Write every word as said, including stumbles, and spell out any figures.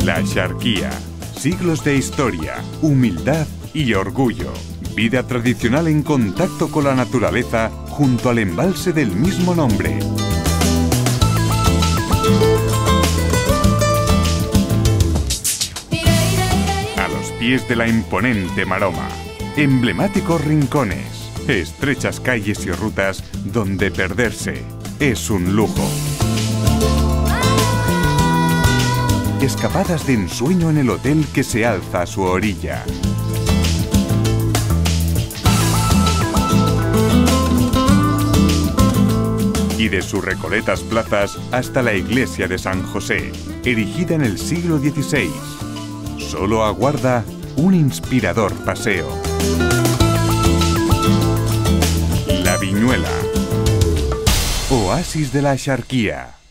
La Axarquía. Siglos de historia, humildad y orgullo. Vida tradicional en contacto con la naturaleza junto al embalse del mismo nombre. A los pies de la imponente maroma. Emblemáticos rincones, estrechas calles y rutas donde perderse es un lujo. Escapadas de ensueño en el hotel que se alza a su orilla. Y de sus recoletas plazas hasta la iglesia de San José, erigida en el siglo dieciséis. Solo aguarda un inspirador paseo. La Viñuela. Oasis de la Axarquía.